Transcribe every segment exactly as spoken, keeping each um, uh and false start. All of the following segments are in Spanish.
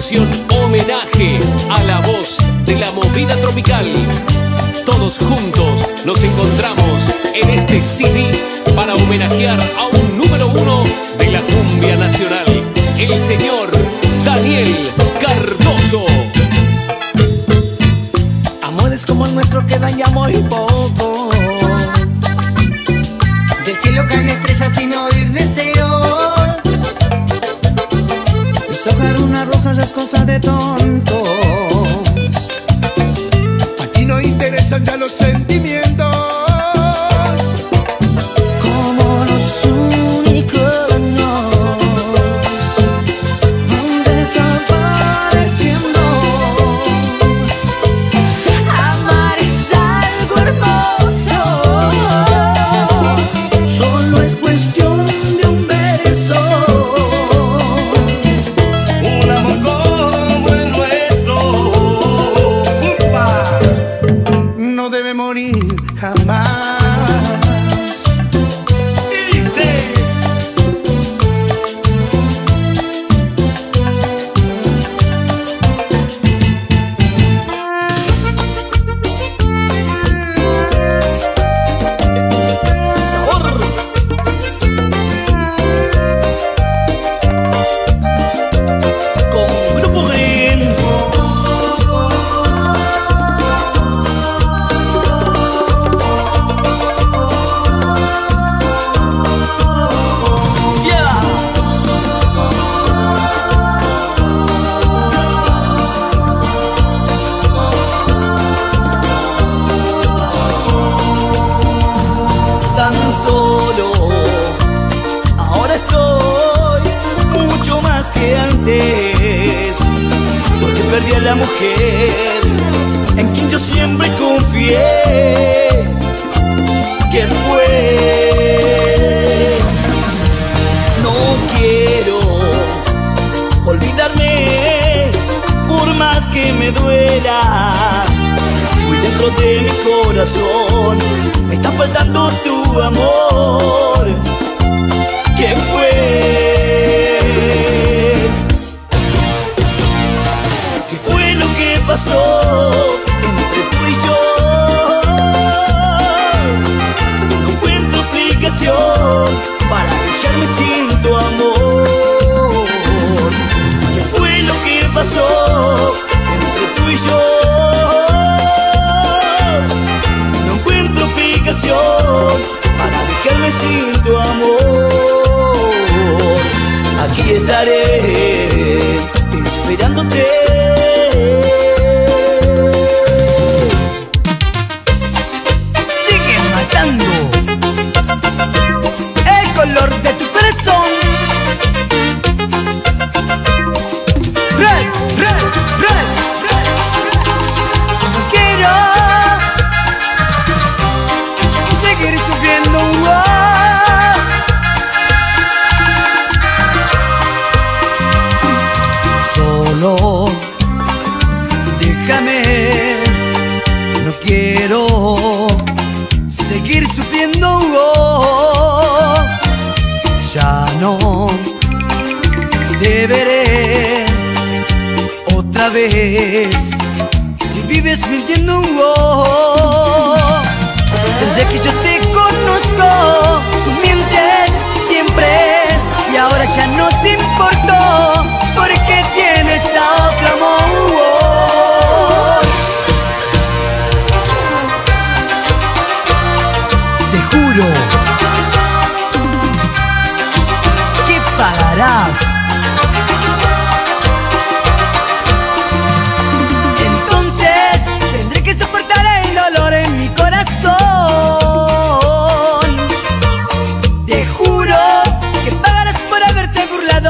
canción homenaje a la voz de la movida tropical. Todos juntos nos encontramos en este C D para homenajear a un número uno de la cumbia nacional, el señor Daniel Cardoso. Amores como el nuestro quedan ya muy poco. Del cielo caen estrellas sin oír deseos. Deshojar una rosa ya es cosa de tontos. Aquí no interesan ya los sentimientos. Como los unicornios van desapareciendo. Amar es algo hermoso. Solo es cuestión de un beso. Un amor como el nuestro, ¡upa!, no debe morir jamás. Y dice: Sabor. Con Grupo Green. Yeah. Tan solo, ahora estoy mucho más que antes, porque perdí a la mujer en quien yo siempre confié. ¿Quién fue? No quiero olvidarme, por más que me duela. Muy dentro de mi corazón me está faltando tu amor. ¿Quién fue? ¿Qué fue lo que pasó entre tú y yo? No encuentro explicación para dejarme sin tu amor. ¿Qué fue lo que pasó entre tú y yo? No encuentro explicación para dejarme sin tu amor. Aquí estaré esperándote. Sigue matando el color de tu corazón. Red, red, red, red. No quiero seguir sufriendo. Oh. Solo déjame, no quiero seguir sufriendo. Oh. Ya no te veré otra vez si vives mintiendo. Oh. Desde que yo te conozco, tú mientes siempre, y ahora ya no te importo porque tienes a otro amor. Te juro que pagarás. Entonces tendré que soportar el dolor en mi corazón. Te juro que pagarás por haberte burlado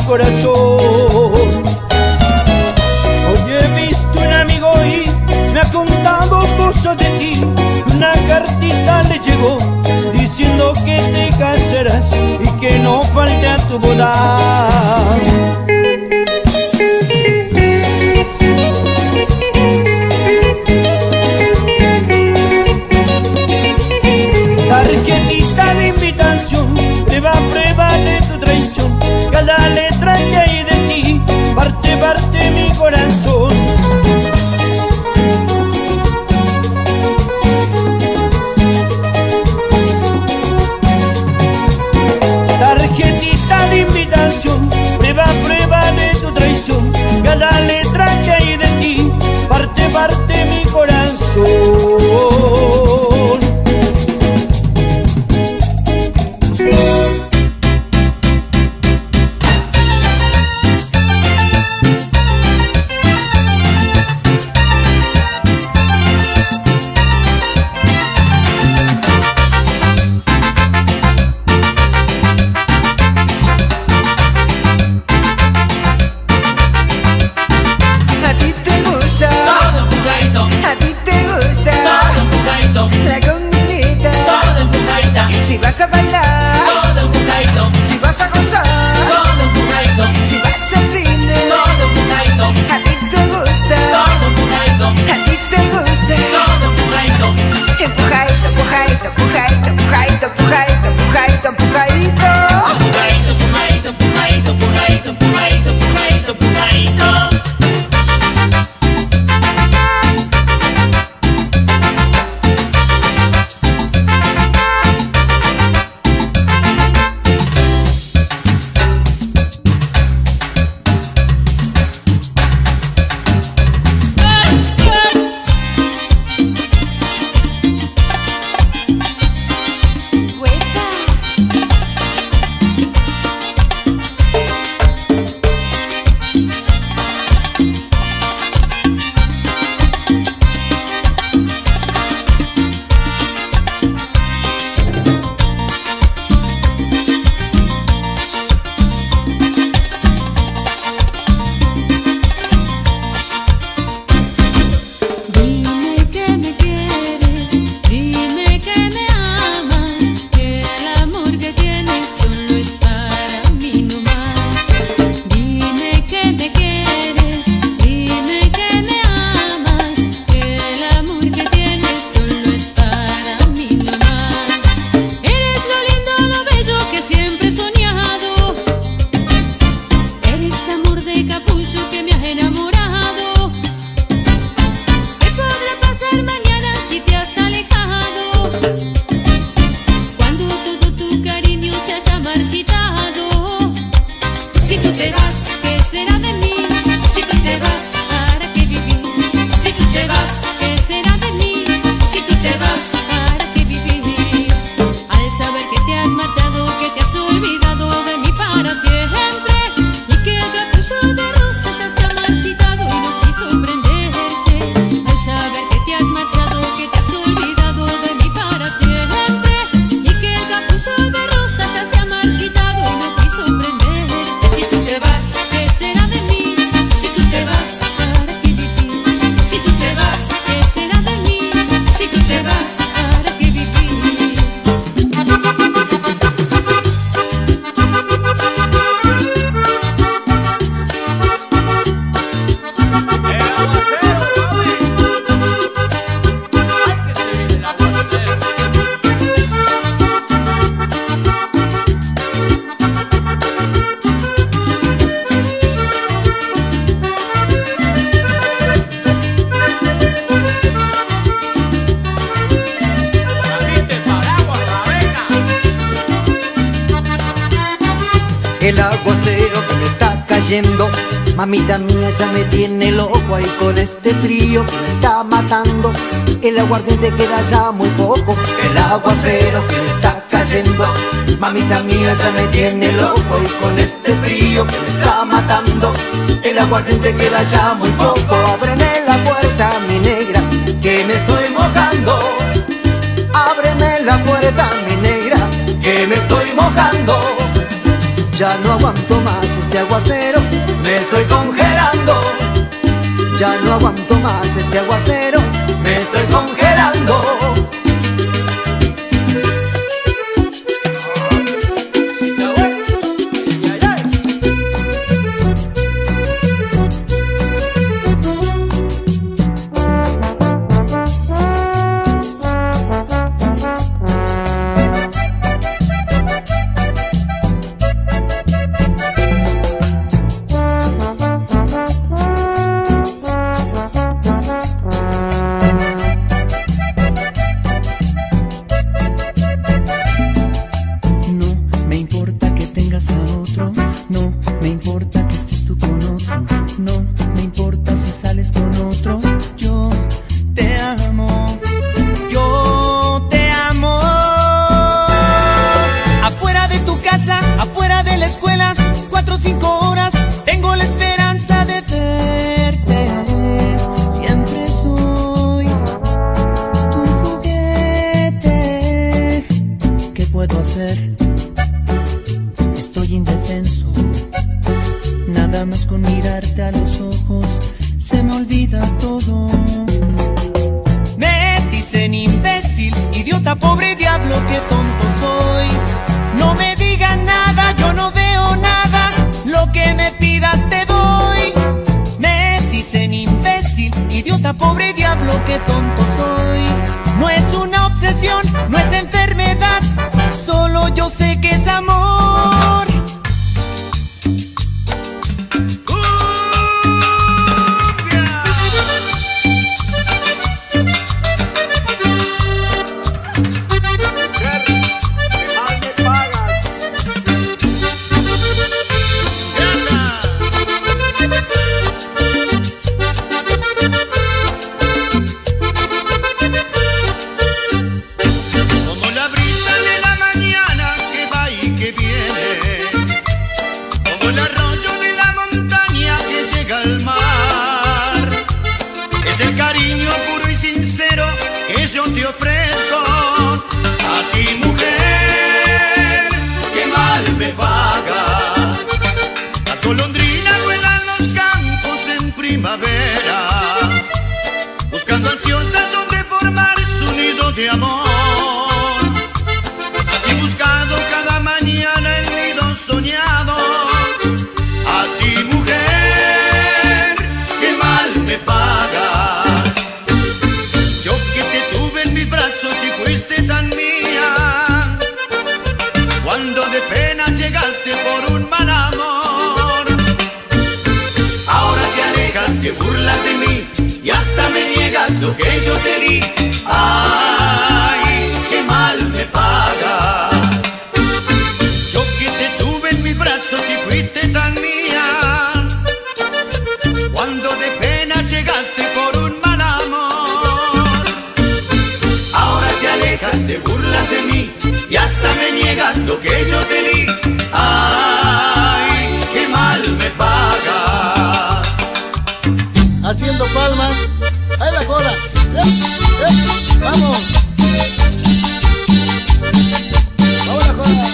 corazón. Hoy he visto un amigo y me ha contado cosas de ti. Una cartita le llegó diciendo que te casarás y que no falte a tu boda. Tarjetita de invitación, prueba, prueba de tu traición. Cada letra que hay de ti parte, parte mi corazón. Tarjetita de invitación, prueba, prueba de tu traición. Cada letra que hay de ti parte, parte mi corazón. El aguacero que me está cayendo, mamita mía, ya me tiene loco ahí con este frío que me está matando. El aguardiente queda ya muy poco. El aguacero que me está cayendo, mamita mía, ya me tiene loco ahí con este frío que me está matando. El aguardiente queda ya muy poco. Ábreme la puerta, mi negra, que me estoy mojando. Ábreme la puerta, mi negra, que me estoy mojando. Ya no aguanto más este aguacero, me estoy congelando. Ya no aguanto más este aguacero, me estoy congelando. Estoy indefenso, nada más con mirarte a los ojos se me olvida todo. Me dicen imbécil, idiota, pobre diablo, qué tonto soy. No me digan nada, yo no veo nada, lo que me pidas te doy. Me dicen imbécil, idiota, pobre diablo, qué tonto soy. No es una obsesión, no es enfermedad, solo yo sé que es amor. Yo te ofrezco a ti, mujer, que mal me pagas. Las golondrinas vuelan los campos en primavera, buscando ansiosas donde formar su nido de amor. Así buscado cada mañana el nido soñado. A ti, mujer, que mal me pagas. Si fuiste tan mía, cuando de pena llegaste por un mal amor. Ahora te alejas, te burlas de mí y hasta me niegas lo que yo te di. Ay, qué mal me pagas. Yo que te tuve en mis brazos y fuiste tan mía, cuando de pena llegaste por un mal amor. Te burlas de mí y hasta me niegas lo que yo te di. Ay, qué mal me pagas. Haciendo palmas, ahí la joda. ¡Eh, eh! ¡Vamos! ¡Vamos la joda!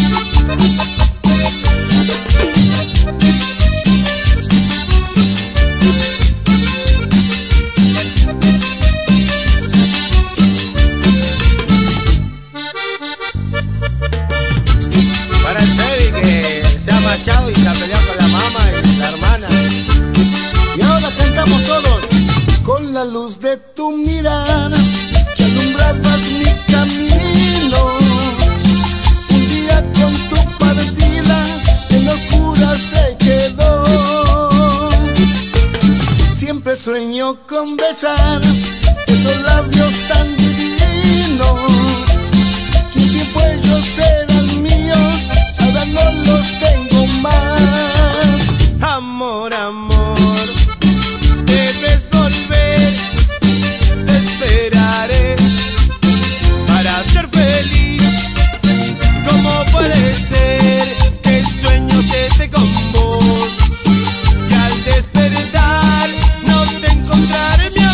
Y se ha peleado con la mamá y la hermana. Y ahora cantamos todos. Con la luz de tu mirada que alumbrabas mi camino, un día con tu partida en la oscura se quedó. Siempre sueño con besar esos labios tan divinos, que un tiempo ellos eran míos, ahora no los tengo más. Amor, amor, debes volver, te esperaré para ser feliz. ¿Cómo puede ser que el sueño se esté con vos y al despertar no te encontraré, mi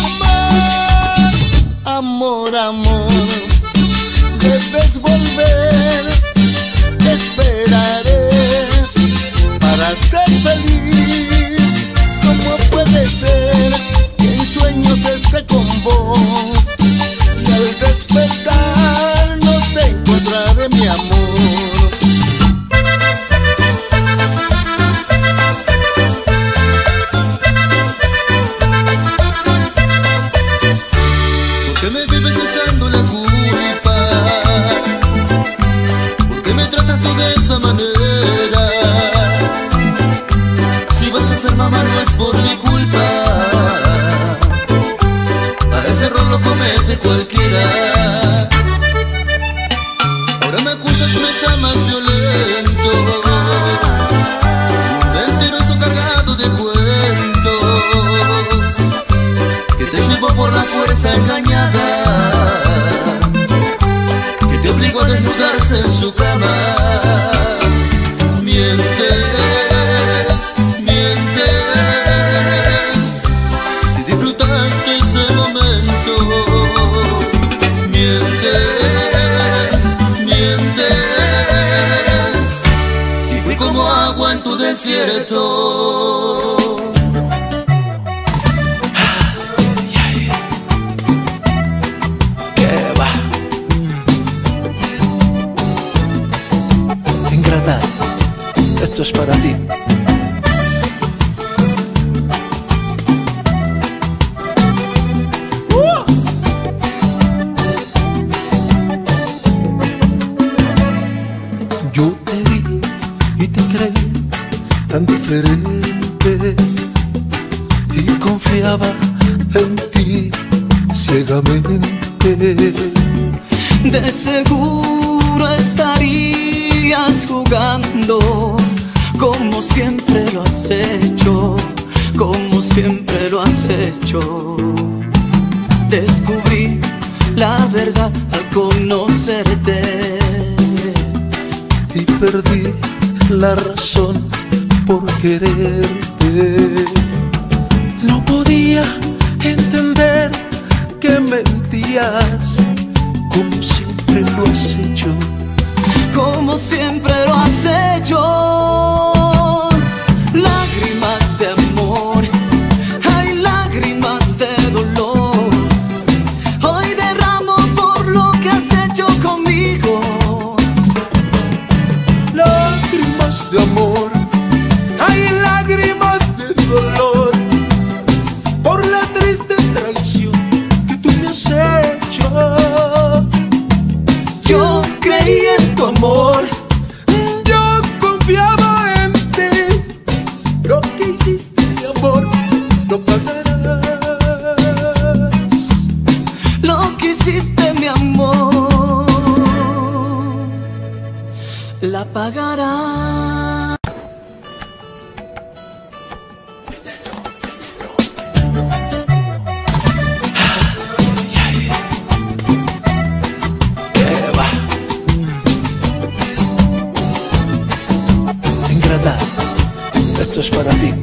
amor? Amor, amor, debes volver, desierto. ¿Qué va? Ingrata, esto es para ti. Yo te vi y te creí tan diferente y confiaba en ti ciegamente. De seguro estarías jugando como siempre lo has hecho, como siempre lo has hecho. Descubrí la verdad al conocerte y perdí la razón por quererte. No podía entender que mentías como siempre lo has hecho, como siempre lo has hecho. Lágrimas de amor, hay lágrimas de dolor. Hoy derramo por lo que has hecho conmigo. Lágrimas de amor, hay lágrimas de dolor por la triste traición que tú me has hecho. Yo creí en tu amor, yo confiaba en ti. Lo que hiciste, mi amor, lo pagarás. Lo que hiciste, mi amor, la pagarás. Ingrata, esto es para ti.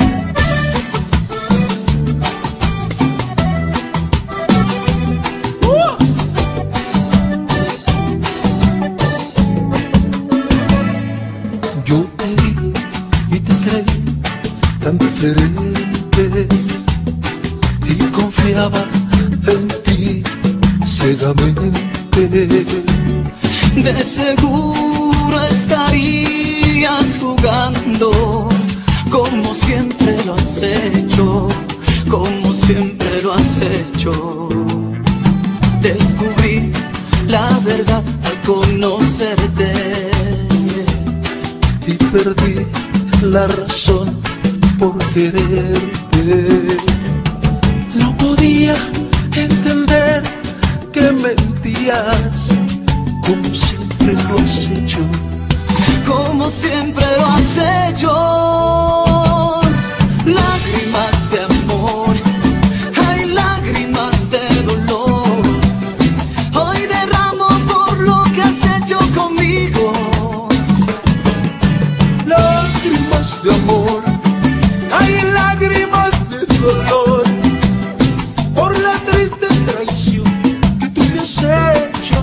Yo te vi y te creí tan diferente y confiaba en ti ciegamente. De seguro estarías jugando como siempre lo has hecho, como siempre lo has hecho. Descubrí la verdad al conocerte y perdí la razón por quererte. No podía entender que mentías como siempre lo has hecho, como siempre lo has hecho. Lágrimas de amor, hay lágrimas de dolor. Hoy derramo por lo que has hecho conmigo. Lágrimas de amor, hay lágrimas de dolor por la triste traición que tú me has hecho.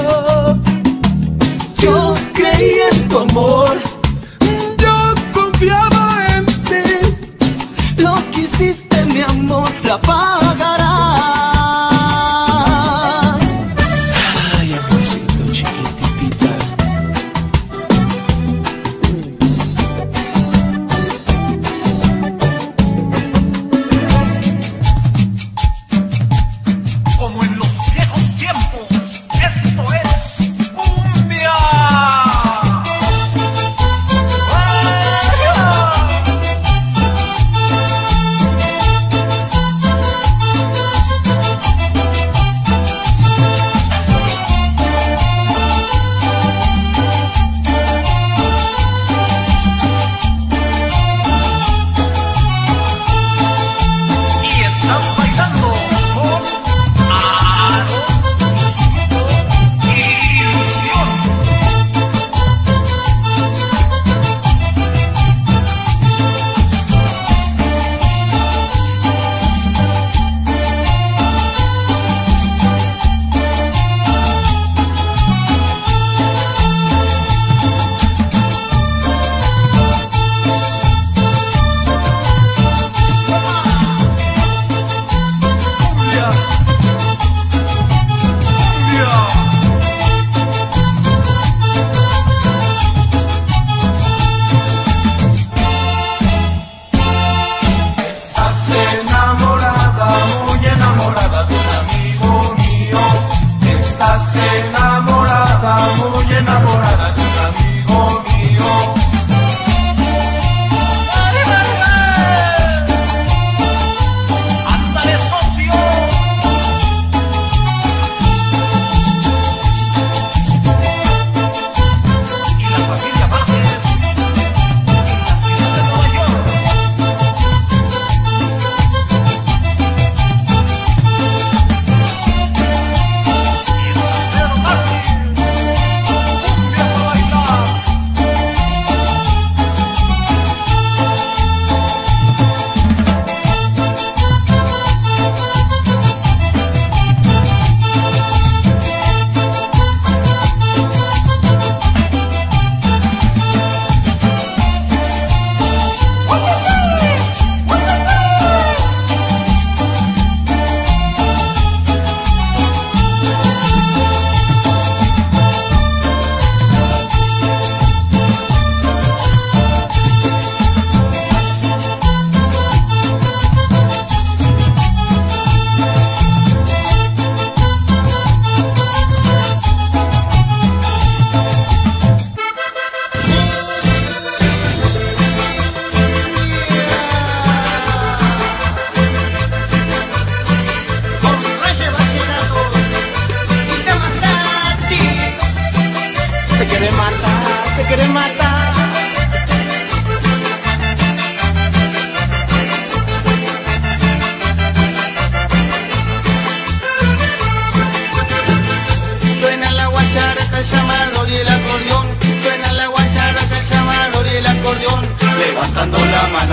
Yo creí en tu amor, yo confiaba en ti. lo que hiciste, mi amor, la pagarás. Ay, amorcito chiquititita. Como en los viejos tiempos, esto es cumbia.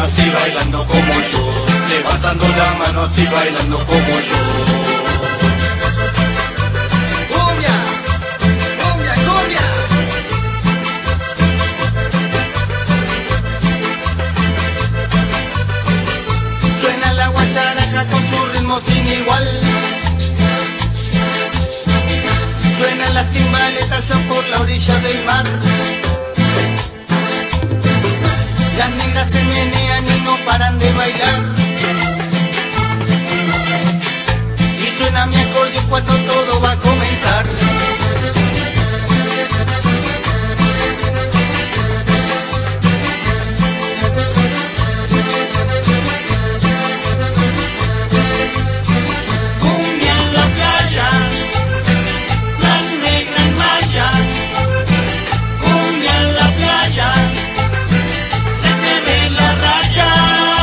manos y bailando como yo, levantando las manos y bailando como yo. Cumbia, cumbia, cumbia. Suena la guacharaca con su ritmo sin igual. Suenan las timbales allá por la orilla del mar. Las negras se menean y no paran de bailar. Y suena mi acordeón cuando todo va a comenzar. Cumbia en la playa, las negras mayas. Cumbia en la playa, se te ve la raya.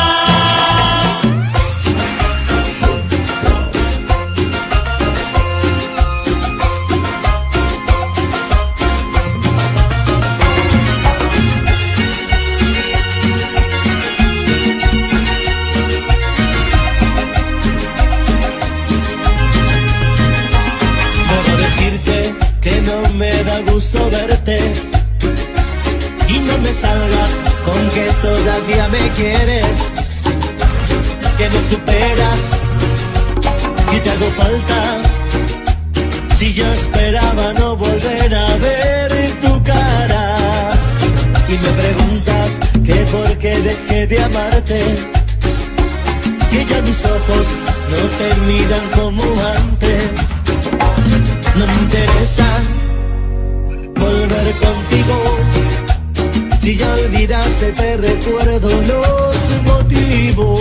Debo decirte que no me da gusto verte y no me salgas con que todavía me quieres, que me superas, que te hago falta. Si yo esperaba no volver a ver tu cara y me preguntas que por qué dejé de amarte, que ya mis ojos no te miran como antes. No me interesa volver contigo, si ya olvidaste te recuerdo los motivos.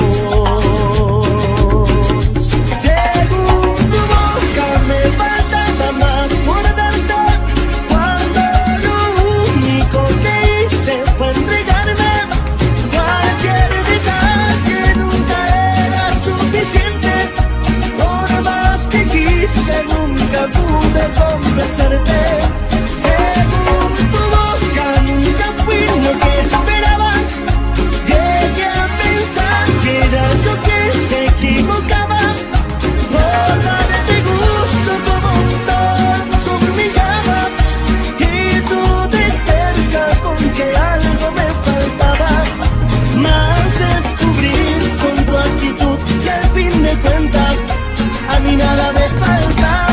Según tu boca me faltaba más por darte, cuando lo único que hice fue entregarme. Cualquier detalle nunca era suficiente, por más que quise nunca pude convencerte. Según tu boca nunca fui lo que esperabas. Llegué a pensar que era yo que se equivocaba, por darte gusto como un tonto me llama. Y tú de cerca con que algo me faltaba, más descubrir con tu actitud que al fin de cuentas a mí nada me faltaba.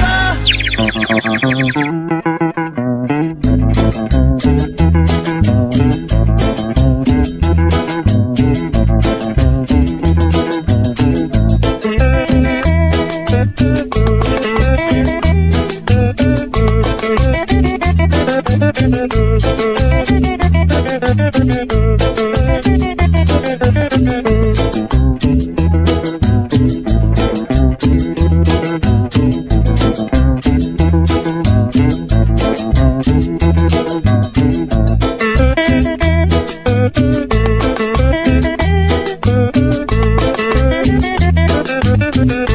Thank you.